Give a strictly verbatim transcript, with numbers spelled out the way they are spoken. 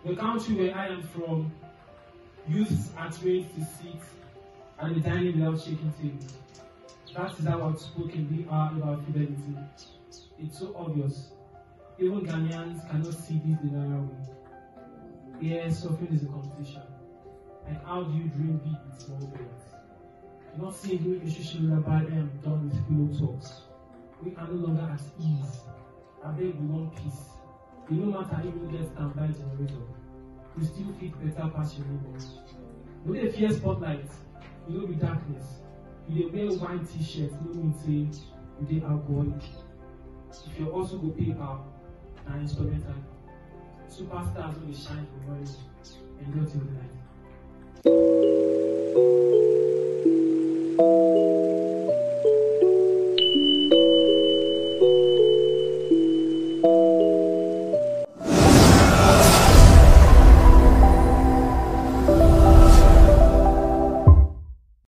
The country where I am from, youths are trained to sit at the dining without shaking tables. That is how outspoken we are about fidelity. It's so obvious. Even Ghanaians cannot see this the narrow way. Yes, suffering is a competition. And how do you dream big with small bears? You're not seeing the relationship whereby I am done with pillow talks. We are no longer at ease. I beg we want peace. You no matter if you get standby generator, you still fit better past your neighbors. No dey fear spotlight, you know be darkness. You dey wear white t-shirt, no mean say you dey alcoholic. If you also go PayPal and instrumental, superstars will shine for morning and not till the night. Thank you.